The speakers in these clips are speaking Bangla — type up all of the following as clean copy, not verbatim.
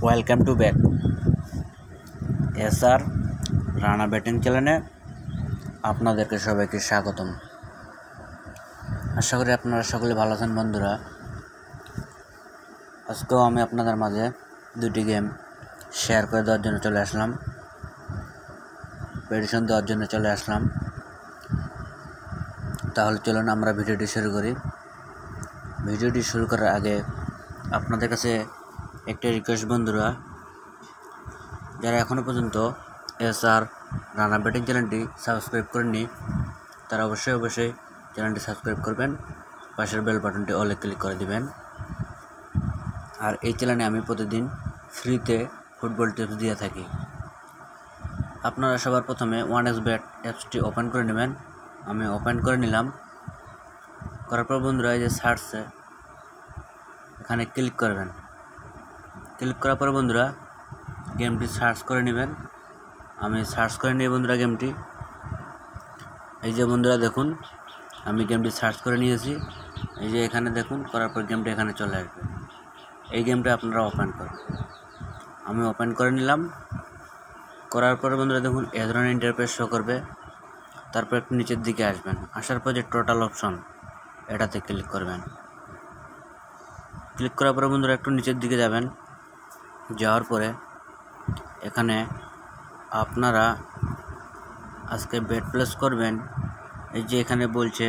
Welcome to back R Rana betting চ্যানেলে আপনাদেরকে সবাইকে স্বাগতম। আশা করি আপনারা সকলে ভালো আছেন বন্ধুরা। আজকেও আমি আপনাদের মাঝে দুটি গেম শেয়ার করে দেওয়ার জন্য চলে আসলাম, প্রেডিকশন দেওয়ার জন্য চলে আসলাম। তাহলে চলুন আমরা ভিডিওটি শুরু করি। ভিডিওটি শুরু করার আগে আপনাদের কাছে একটা রিকোয়েস্ট বন্ধুরা, যারা এখনও পর্যন্ত আর রানা ব্যাটিং চ্যানেলটি সাবস্ক্রাইব করেননি তারা অবশ্যই চ্যানেলটি সাবস্ক্রাইব করবেন, পাশের বেল বাটনটি অলে ক্লিক করে দিবেন। আর এই চ্যানেলে আমি প্রতিদিন ফ্রিতে ফুটবল টিপস দিয়ে থাকি। আপনারা সবার প্রথমে 1xBet অ্যাপসটি ওপেন করে নেবেন। আমি ওপেন করে নিলাম। করার পর বন্ধুরা এই যে সার্চে এখানে ক্লিক করবেন। ক্লিক করার পর বন্ধুরা গেমটি সার্চ করে নেবেন। আমি সার্চ করে নিই বন্ধুরা গেমটি। এই যে বন্ধুরা দেখুন, আমি গেমটি সার্চ করে নিয়েছি। এই যে এখানে দেখুন, করার পর গেমটি এখানে চলে আসবে। এই গেমটা আপনারা ওপেন করুন। আমি ওপেন করে নিলাম। করার পর বন্ধুরা দেখুন এ ধরনের ইন্টারফেস শো করবে। তারপর একটু নিচের দিকে আসবেন। আসার পর যে টোটাল অপশন এটাতে ক্লিক করবেন। ক্লিক করার পরে বন্ধুরা একটু নিচের দিকে যাবেন। যাওয়ার পরে এখানে আপনারা আজকে বেট প্লেস করবেন। এই যে এখানে বলছে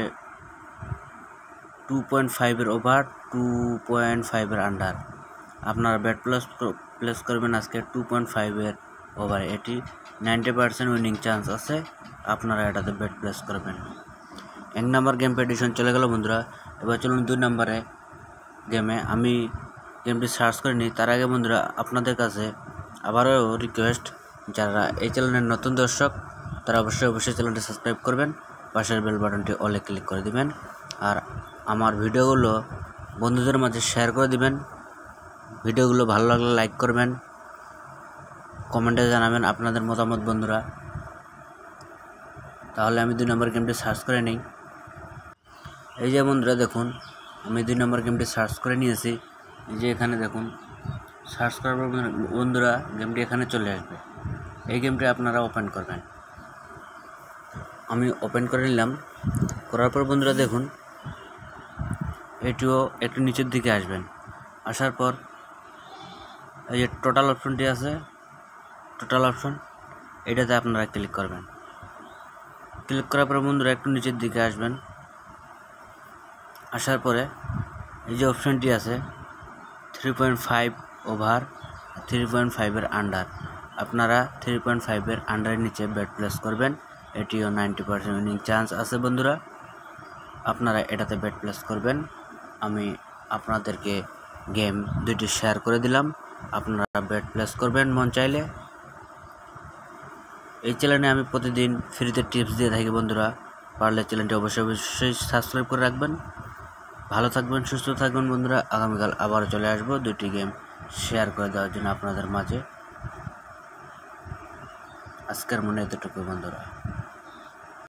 2.5 ওভার, 2.5 আন্ডার। আপনারা বেট প্লেস করবেন আজকে 2.5 ওভার। এটি 90% উইনিং চান্স আছে। আপনারা এটাতে বেট প্লেস করবেন। 1 নম্বর গেম প্রেডিকশন চলে গেল বন্ধুরা। এবার চলুন 2 নম্বরে গেমে। আমি গেমটি সার্চ করে নিই। তার আগে বন্ধুরা আপনাদের কাছে আবারও রিকোয়েস্ট, যারা এই চ্যানেলের নতুন দর্শক তারা অবশ্যই চ্যানেলটি সাবস্ক্রাইব করবেন, পাশের বেল বাটনটি অলে ক্লিক করে দিবেন। আর আমার ভিডিওগুলো বন্ধুদের মাঝে শেয়ার করে দিবেন। ভিডিওগুলো ভালো লাগলে লাইক করবেন, কমেন্টে জানাবেন আপনাদের মতামত বন্ধুরা। তাহলে আমি 2 নম্বর গেমটি সার্চ করে নিই। এই যে বন্ধুরা দেখুন, আমি 2 নম্বর গেমটি সার্চ করে নিয়েছি। এই যে এখানে দেখুন, সার্চ করার পর বন্ধুরা গেমটি এখানে চলে আসবে। এই গেমটি আপনারা ওপেন করবেন। আমি ওপেন করে নিলাম। করার পর বন্ধুরা দেখুন এটিও একটু নিচের দিকে আসবেন। আসার পর এই যে টোটাল অপশনটি আছে, টোটাল অপশন এটাতে আপনারা ক্লিক করবেন। ক্লিক করার পর বন্ধুরা একটু নিচের দিকে আসবেন। আসার পরে এই যে অপশনটি আছে 3.5 ওভার, 3.5 আন্ডার। আপনারা 3.5 আন্ডারের নিচে বেট প্লেস করবেন। এটিও 90% উইনিং চান্স আছে বন্ধুরা। আপনারা এটাতে বেট প্লেস করবেন। আমি আপনাদেরকে গেম দুইটি শেয়ার করে দিলাম। আপনারা বেট প্লেস করবেন মন চাইলে। এই চ্যানেলে আমি প্রতিদিন ফ্রিতে টিপস দিয়ে থাকি বন্ধুরা। পারলে চ্যানেলটি অবশ্যই সাবস্ক্রাইব করে রাখবেন। ভালো থাকবেন, সুস্থ থাকবেন বন্ধুরা। আগামীকাল আবার চলে আসবো 2টি গেম শেয়ার করে দেওয়ার জন্য আপনাদের মাঝে। আজকের মনে এতটুকু বন্ধুরা।